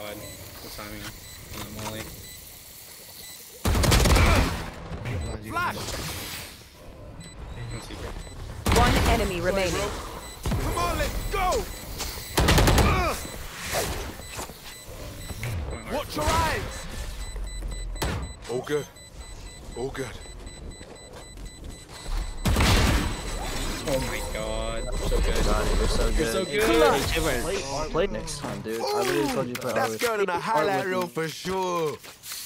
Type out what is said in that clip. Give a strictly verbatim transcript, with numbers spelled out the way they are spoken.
god. The timing on the molly. Flash! Let's see, bro. One enemy remaining. Come on, let's go! Watch your eyes! All good. All good. Oh my god. So good. God, you're so good. You're so good. Hey, Jibber, play, play next time, dude. I literally told you to play That's going on a highlight reel for sure.